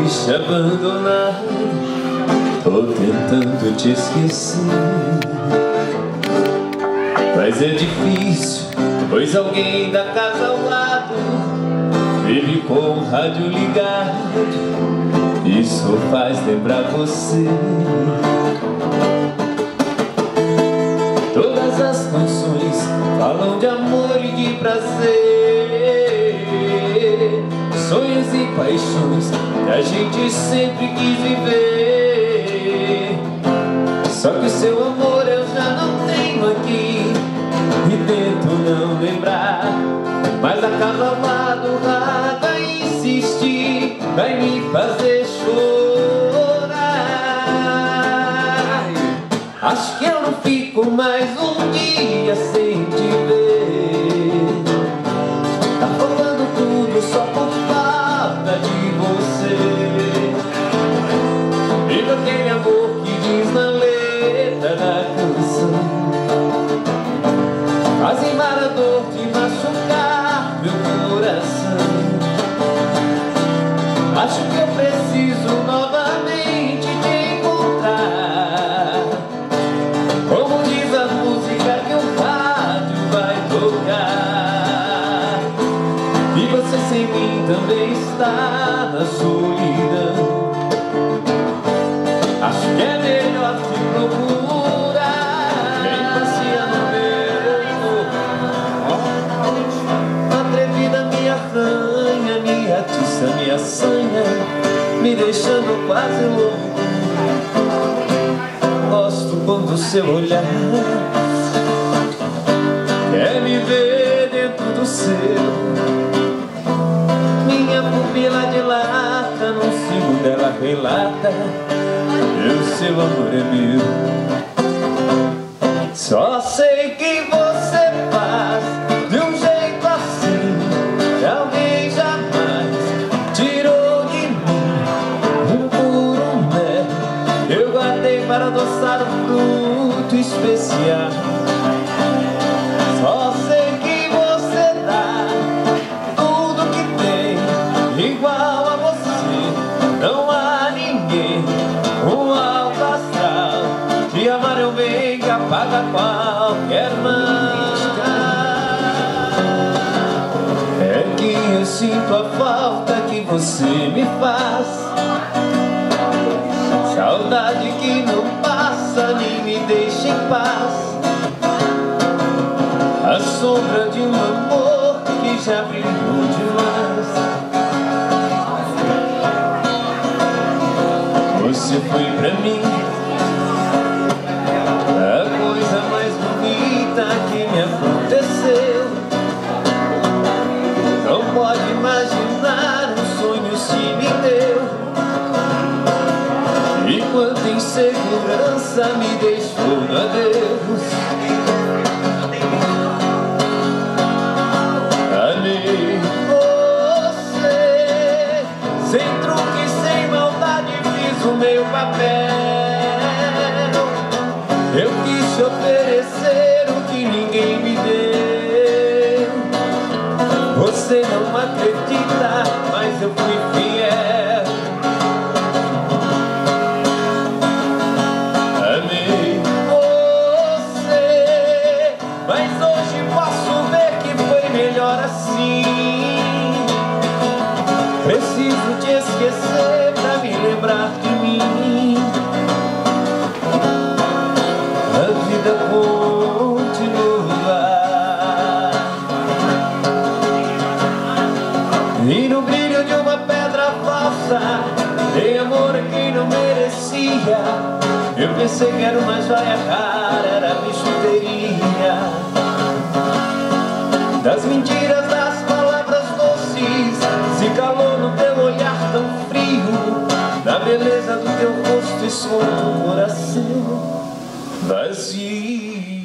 triste, abandonado, tô tentando te esquecer. Mas é difícil, pois alguém da casa ao lado vive com o rádio ligado, isso faz lembrar você. Todas as canções falam de amor e de prazer, sonhos e paixões que a gente sempre quis viver. Só que o seu amor eu já não tenho aqui e tento não lembrar, mas a cada lado nada insistir vai me fazer chorar. Acho que eu não fico mais um dia sem te ver. Tá faltando tudo só por falta de você. Viva aquele amor que diz na letra da canção, fazem a dor de machucar meu coração. Acho que eu preciso novamente te encontrar, como diz a música que o rádio vai tocar. E você sem mim também está na solidão. Acho que é melhor te procurar. Quem passeia no meu atrevida me arranha, me atiça, me assanha, me deixando quase louco. Gosto quando seu olhar quer me ver dentro do seu. Minha pupila dilata, num segundo ela relata, e o seu amor é meu. Só sei que você faz de um jeito assim que alguém jamais tirou de mim. Um por um mel eu guardei para adoçar um fruto especial. Só sei que você dá tudo que tem, igual a você não há ninguém. Um alto astral, te amar é um bem que apaga qualquer máscara. É que eu sinto a falta que você me faz, saudade que não passa nem me deixa em paz, a sombra de um amor que já brilhou demais. Você foi pra mim a coisa mais bonita que me aconteceu. Não pode imaginar os sonhos que me deu, e quanta insegurança me deixou no adeus. Amei você, sem truque, sem maldade, fiz o meu papel. Eu quis te oferecer o que ninguém me deu. Você não acredita, mas eu fui fiel. Amei você, mas hoje posso ver que foi melhor assim. Preciso te esquecer pra me lembrar de mim. A vida continua, e no brilho de uma pedra falsa dei amor a quem não merecia. Eu pensei que era uma joia rara, era bijuteria. Das mentiras, das palavras doces, se calou no teu olhar tão frio. Na beleza do teu rosto esconde um coração vazio.